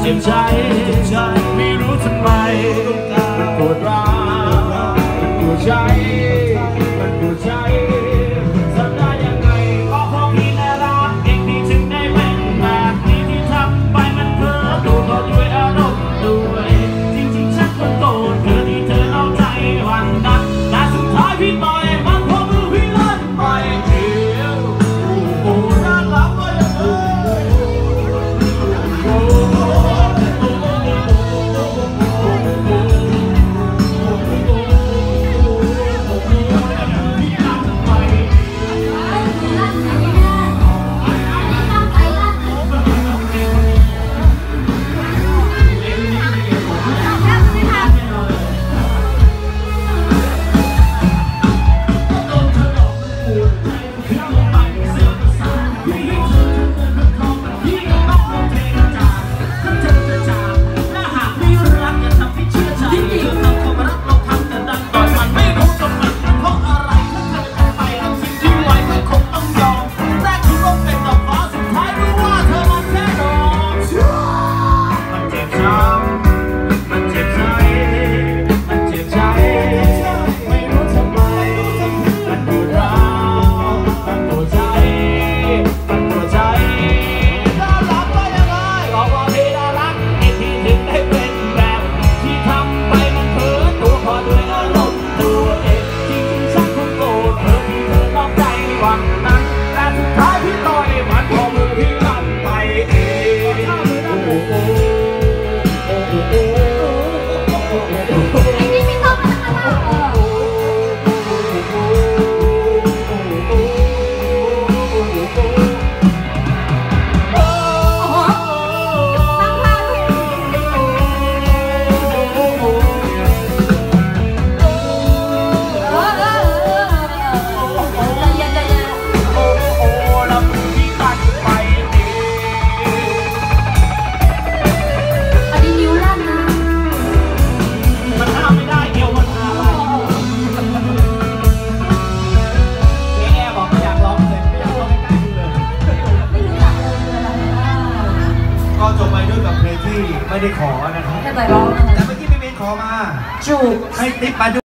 จ็บใจไม่รู้ทำไมมันปวดร้าวมันปวดใจมันปวดใจทำได้ยังไงก็เพราะพี่น่ารักเองที่ถึงได้เป็นแบบนี้ที่ทำไปมันเพ้อตัวก็ด้วยอารมณ์ด้วยจริงๆฉันคนโกรธเธอที่เธอนอกใจวันนั้นแต่สุดท้ายพี่ต่อยมันพอมือพี่ลั่นไปเดียวโอ้น่ารักเลยไม่ได้ขอนะครับแต่เมื่อกี้พี่เบนขอมาจูบให้ติ๊บมา